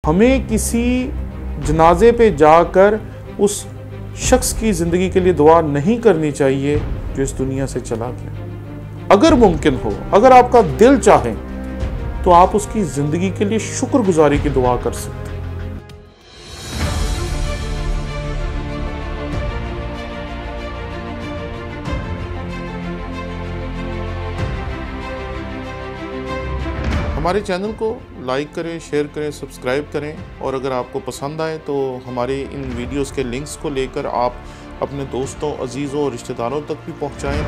हमें किसी जनाजे पे जाकर उस शख्स की ज़िंदगी के लिए दुआ नहीं करनी चाहिए जो इस दुनिया से चला गया। अगर मुमकिन हो, अगर आपका दिल चाहे, तो आप उसकी ज़िंदगी के लिए शुक्रगुजारी की दुआ कर सकते हैं। हमारे चैनल को लाइक करें, शेयर करें, सब्सक्राइब करें और अगर आपको पसंद आए तो हमारे इन वीडियोस के लिंक्स को लेकर आप अपने दोस्तों, अजीज़ों और रिश्तेदारों तक भी पहुंचाएं,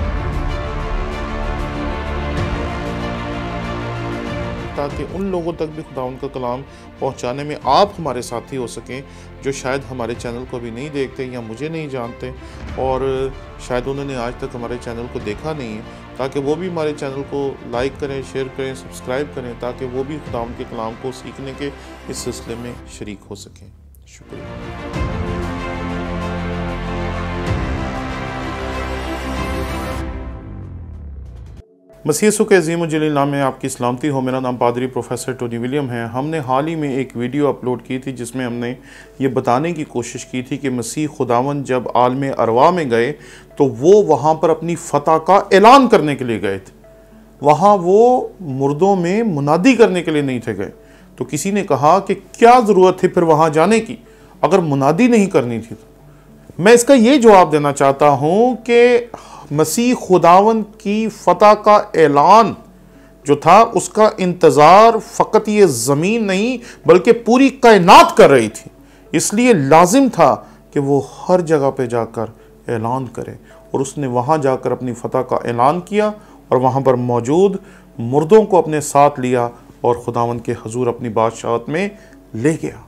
ताकि उन लोगों तक भी खुदा उनका कलाम पहुंचाने में आप हमारे साथी हो सकें जो शायद हमारे चैनल को अभी नहीं देखते या मुझे नहीं जानते और शायद उन्होंने आज तक हमारे चैनल को देखा नहीं है, ताकि वो भी हमारे चैनल को लाइक करें, शेयर करें, सब्सक्राइब करें, ताकि वो भी खुदा के कलाम को सीखने के इस सिलसिले में शरीक हो सकें। शुक्रिया। मसीह यीशु के अज़ीम जलील नाम में आपकी सलामती हो। मेरा नाम पादरी प्रोफेसर टोनी विलियम है। हमने हाल ही में एक वीडियो अपलोड की थी जिसमें हमने ये बताने की कोशिश की थी कि मसीह खुदावन जब आलम अरवा में गए तो वो वहाँ पर अपनी फ़तह का ऐलान करने के लिए गए थे। वहाँ वो मुर्दों में मुनादी करने के लिए नहीं थे गए। तो किसी ने कहा कि क्या ज़रूरत थी फिर वहाँ जाने की अगर मुनादी नहीं करनी थी। तो मैं इसका ये जवाब देना चाहता हूँ कि मसीह खुदावन की फ़तह का ऐलान जो था उसका इंतज़ार फ़कत ये ज़मीन नहीं बल्कि पूरी कायनात कर रही थी। इसलिए लाजिम था कि वो हर जगह पे जाकर ऐलान करे और उसने वहाँ जाकर अपनी फ़तह का ऐलान किया और वहाँ पर मौजूद मुर्दों को अपने साथ लिया और खुदावन के हजूर अपनी बादशाहत में ले गया।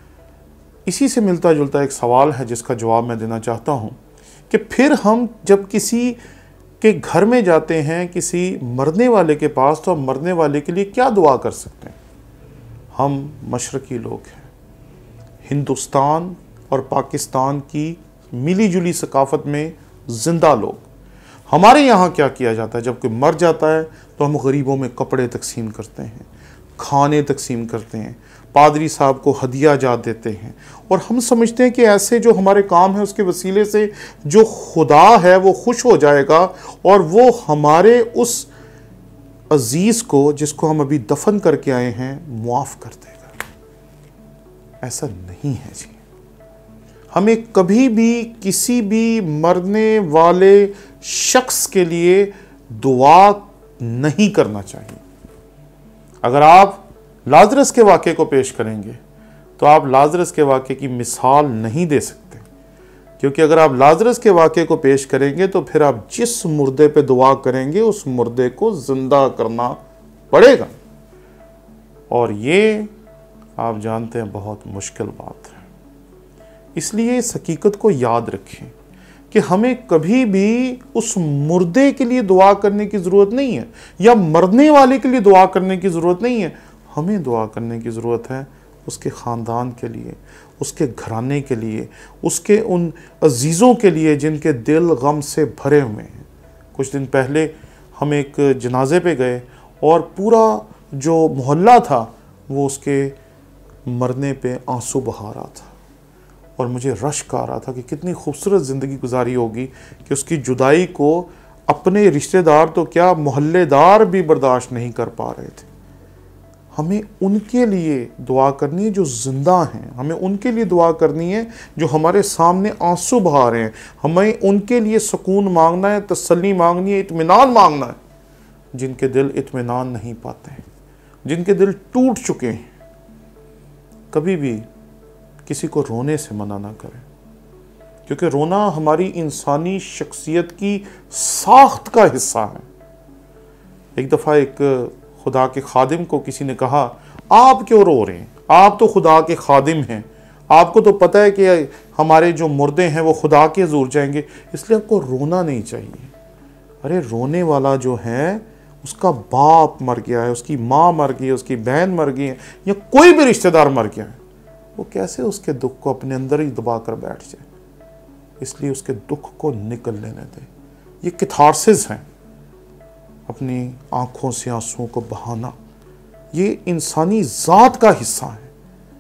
इसी से मिलता जुलता एक सवाल है जिसका जवाब मैं देना चाहता हूँ कि फिर हम जब किसी के घर में जाते हैं, किसी मरने वाले के पास, तो हम मरने वाले के लिए क्या दुआ कर सकते हैं? हम मशरकी लोग हैं, हिंदुस्तान और पाकिस्तान की मिली जुली सकाफत में ज़िंदा लोग। हमारे यहाँ क्या किया जाता है, जब कोई मर जाता है तो हम गरीबों में कपड़े तकसीम करते हैं, खाने तकसीम करते हैं, पादरी साहब को हदिया जात देते हैं और हम समझते हैं कि ऐसे जो हमारे काम है उसके वसीले से जो खुदा है वो खुश हो जाएगा और वो हमारे उस अजीज़ को जिसको हम अभी दफन करके आए हैं मुआफ़ कर देगा। ऐसा नहीं है जी। हमें कभी भी किसी भी मरने वाले शख्स के लिए दुआ नहीं करना चाहिए। अगर आप लाजरस के वाक़े को पेश करेंगे तो आप लाजरस के वाक़े की मिसाल नहीं दे सकते, क्योंकि अगर आप लाजरस के वाक़े को पेश करेंगे तो फिर आप जिस मुर्दे पे दुआ करेंगे उस मुर्दे को ज़िंदा करना पड़ेगा और ये आप जानते हैं बहुत मुश्किल बात है। इसलिए इस हकीकत को याद रखें कि हमें कभी भी उस मुर्दे के लिए दुआ करने की ज़रूरत नहीं है या मरने वाले के लिए दुआ करने की ज़रूरत नहीं है। हमें दुआ करने की ज़रूरत है उसके ख़ानदान के लिए, उसके घराने के लिए, उसके उन अजीज़ों के लिए जिनके दिल गम से भरे हुए हैं। कुछ दिन पहले हम एक जनाजे पे गए और पूरा जो मोहल्ला था वो उसके मरने पे आंसू बहा रहा था और मुझे रश्क आ रहा था कि कितनी खूबसूरत ज़िंदगी गुजारी होगी कि उसकी जुदाई को अपने रिश्तेदार तो क्या मोहल्लेदार भी बर्दाश्त नहीं कर पा रहे थे। हमें उनके लिए दुआ करनी है जो ज़िंदा हैं, हमें उनके लिए दुआ करनी है जो हमारे सामने आंसू बहा रहे हैं, हमें उनके लिए सुकून मांगना है, तसल्ली मांगनी है, इत्मीनान मांगना है। जिनके दिल इत्मीनान नहीं पाते हैं, जिनके दिल टूट चुके हैं, कभी भी किसी को रोने से मना ना करें, क्योंकि रोना हमारी इंसानी शख्सियत की साख्त का हिस्सा है। एक दफ़ा एक खुदा के खादिम को किसी ने कहा, आप क्यों रो रहे हैं, आप तो खुदा के खादिम हैं, आपको तो पता है कि हमारे जो मुर्दे हैं वो खुदा के हज़ूर जाएंगे, इसलिए आपको रोना नहीं चाहिए। अरे रोने वाला जो है उसका बाप मर गया है, उसकी माँ मर गई है, उसकी बहन मर गई है या कोई भी रिश्तेदार मर गया है, वो कैसे उसके दुख को अपने अंदर ही दबा कर बैठ जाए। इसलिए उसके दुख को निकल लेने दें। ये कैथारसिस हैं, अपनी आँखों से आंसुओं को बहाना, ये इंसानी ज़ात का हिस्सा है।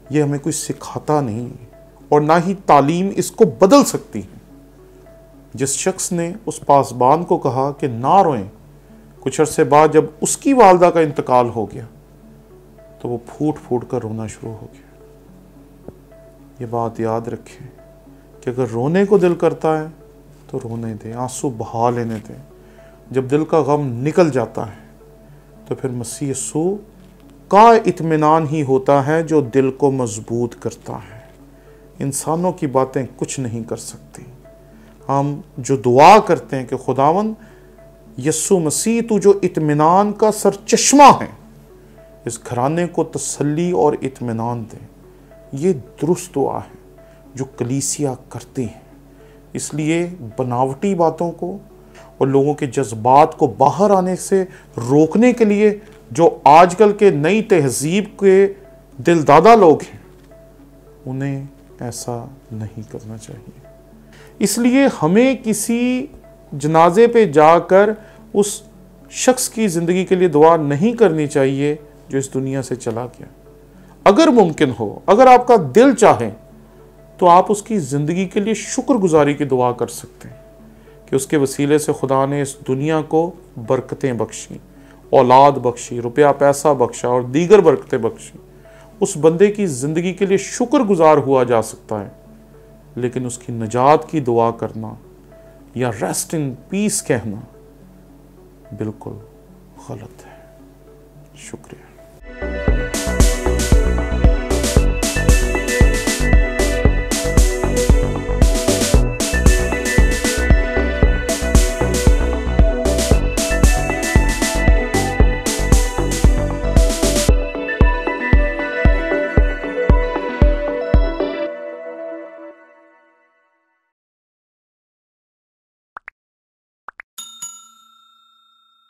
ये हमें कोई सिखाता नहीं और ना ही तालीम इसको बदल सकती है। जिस शख्स ने उस पासबान को कहा कि ना रोएं, कुछ अरसे बाद जब उसकी वालदा का इंतकाल हो गया तो वो फूट फूट कर रोना शुरू हो गया। ये बात याद रखें कि अगर रोने को दिल करता है तो रोने दें, आंसू बहा लेने दें। जब दिल का गम निकल जाता है तो फिर मसीह यीशु का इत्मीनान ही होता है जो दिल को मजबूत करता है। इंसानों की बातें कुछ नहीं कर सकती। हम जो दुआ करते हैं कि खुदावन यीशु मसीह तू जो इत्मीनान का सरचश्मा है, इस घराने को तसल्ली और इत्मीनान दे। ये दुरुस्त दुआ है जो कलीसिया करती है। इसलिए बनावटी बातों को और लोगों के जज्बात को बाहर आने से रोकने के लिए जो आजकल के नई तहजीब के दिलदादा लोग हैं, उन्हें ऐसा नहीं करना चाहिए। इसलिए हमें किसी जनाजे पे जाकर उस शख्स की ज़िंदगी के लिए दुआ नहीं करनी चाहिए जो इस दुनिया से चला गया। अगर मुमकिन हो, अगर आपका दिल चाहे, तो आप उसकी ज़िंदगी के लिए शुक्रगुजारी की दुआ कर सकते हैं कि उसके वसीले से खुदा ने इस दुनिया को बरकतें बख्शी, औलाद बख्शी, रुपया पैसा बख्शा और दीगर बरकतें बख्शी। उस बंदे की ज़िंदगी के लिए शुक्रगुजार हुआ जा सकता है, लेकिन उसकी नजात की दुआ करना या रेस्ट इन पीस कहना बिल्कुल गलत है। शुक्रिया।